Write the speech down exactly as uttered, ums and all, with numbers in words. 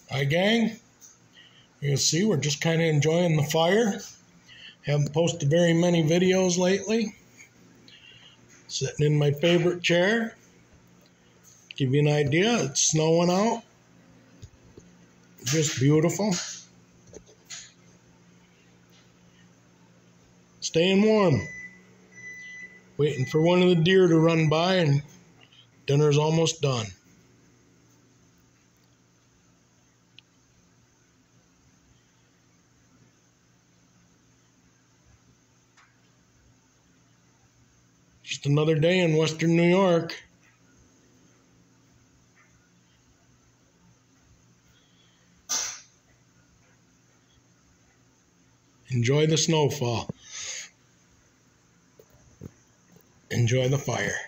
Hi gang, you can see we're just kind of enjoying the fire. Haven't posted very many videos lately. Sitting in my favorite chair. Give you an idea, it's snowing out. Just beautiful. Staying warm. Waiting for one of the deer to run by and dinner's almost done. Just another day in Western New York. Enjoy the snowfall. Enjoy the fire.